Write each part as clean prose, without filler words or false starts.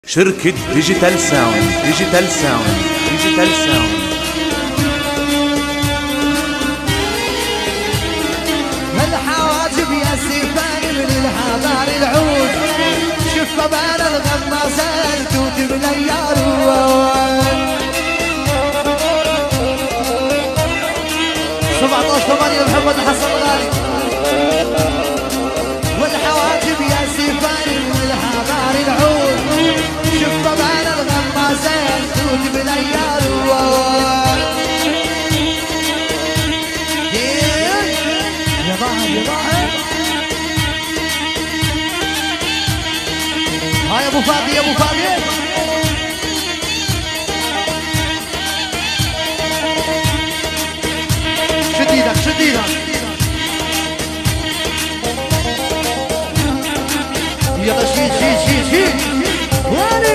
شركة ديجيتال ساوند الحواجب يا سيفان من الحضار العود شف بين الغمازات وتبنى يا روان 17/8 محمد حسن الغالي والحواجب يا سيفان من الحضار العود شف بين الغمازات وتبنى يا روان يا ضاحك هاي ابو فادي يا ابو فادي شد ايدك يلا شيل واني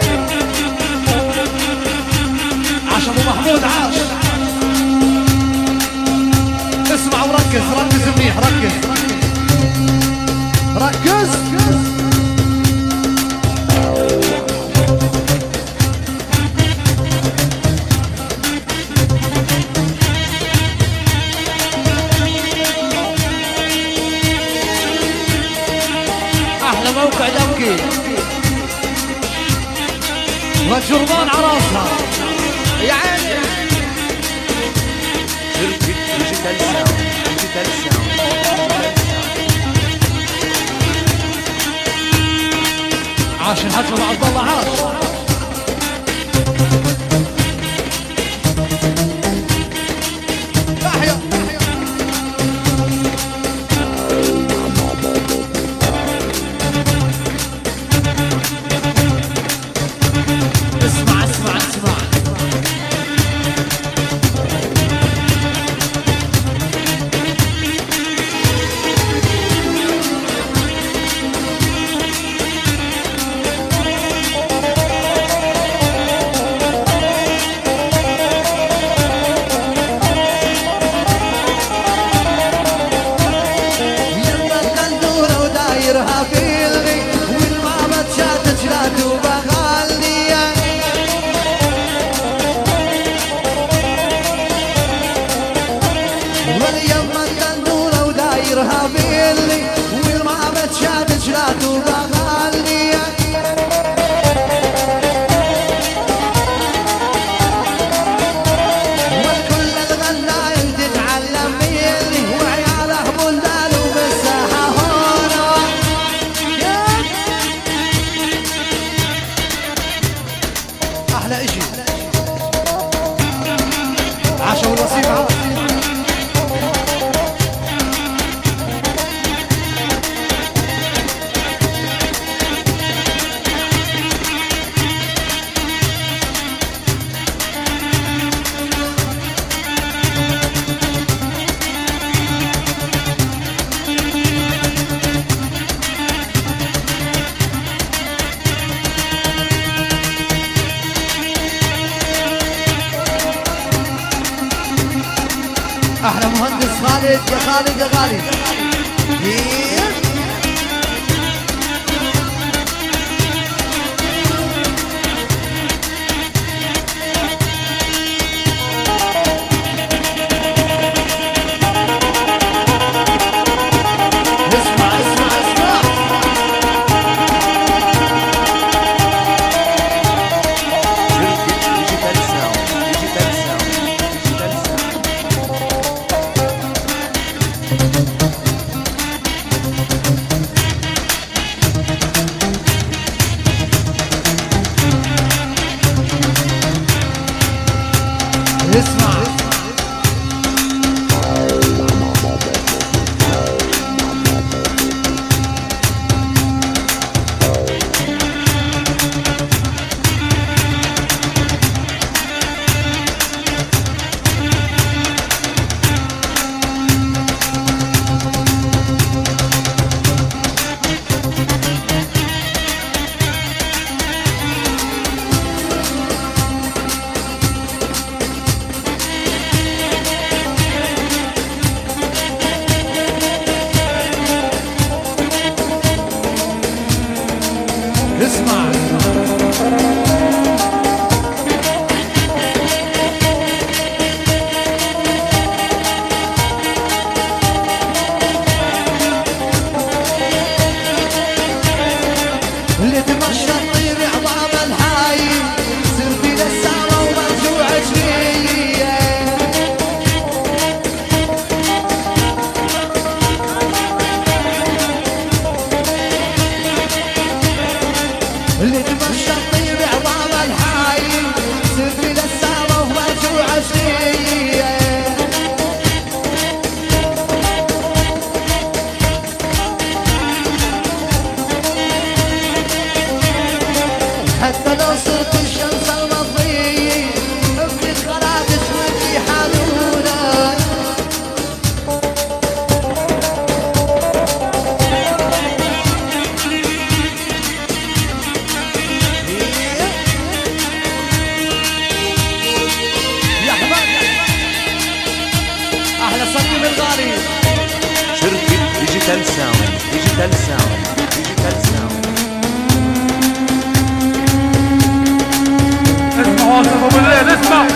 عاش ابو محمود عاش اسمع وركز منيح ركز احلى موقع دمكي والجربان عراسها يا عيني شركة ديجيتال ساوند عاش الحاج ابو عبد الله عاش تحية اسمع احلى اشي عاشوا الوصيف احلى مهندس خالد يا غالي اسمع والشطي بعظام الحي سفل السما ومرجوع عشرية حتى لو صرت الشمس المضيء ابني الخرابش ودي حالونا يا حباب احلى صديق الغالي شركة ديجيتال ساوند ديجيتال ساوند ديجيتال ساوند. اسمع واصف ابو الليل اسمع.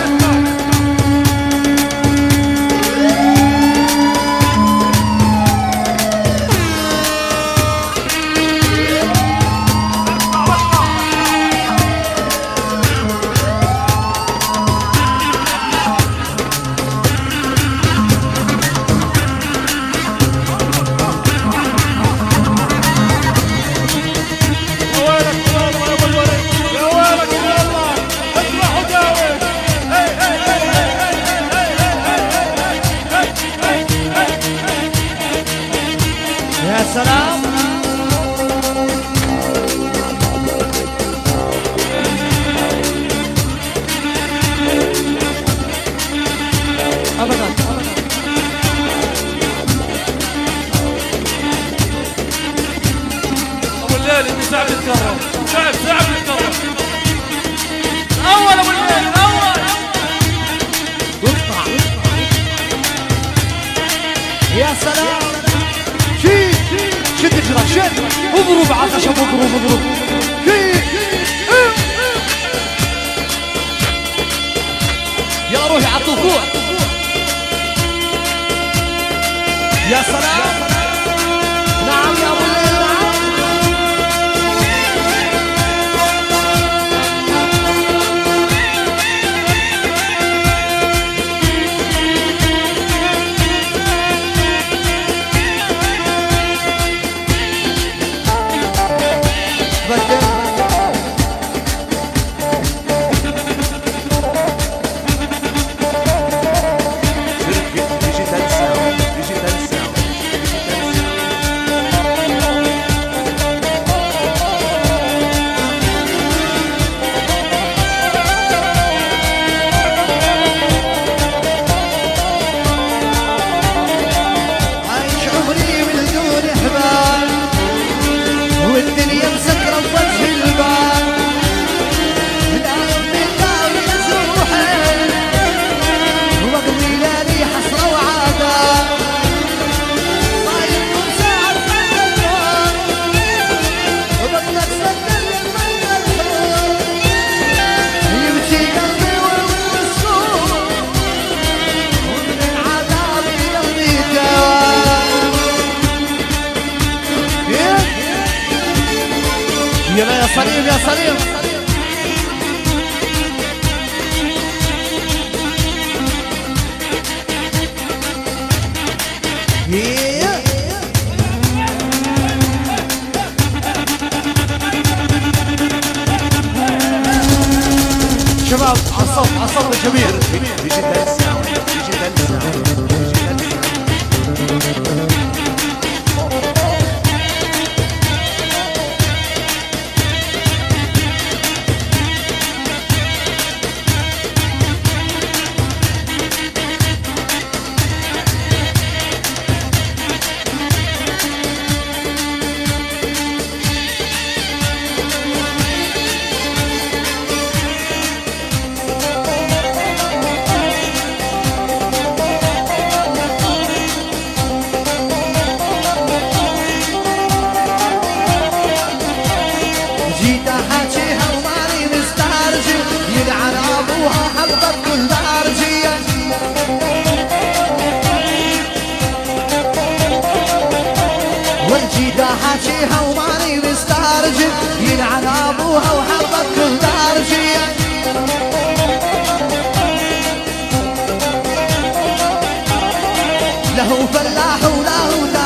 يا سلام ابدا ابو الليل انت صعب تتكرر صعب تتكرر الاول ابو الليل الاول واقطع يا سلام شد اجرك شد اضرب على الخشب اضرب يا روحي على الطفوع يا سلام نعم يا ابو الليل شركة ديجيتال ساوند ديجيتال ساوند ديجيتال ساوند. عايش عمري من دون احبال والدنيا مسكرة بوجه البال لا يمي داوي نزوحي ومقضي ليالي حسرة وعذاب طايركم ساعة الفجر وبطلك سكر للمنزل يبكي قلبي والسوق ومن العذاب يقضي دوام يا صليم يا صليم شباب عصب الجميع ديجيتال ساوند ديجيتال ساوند ديجيتال ساوند. والجيدة حاجيها وماني مسترجل يلعن ابوها وحربت كل درجية له فلاح وله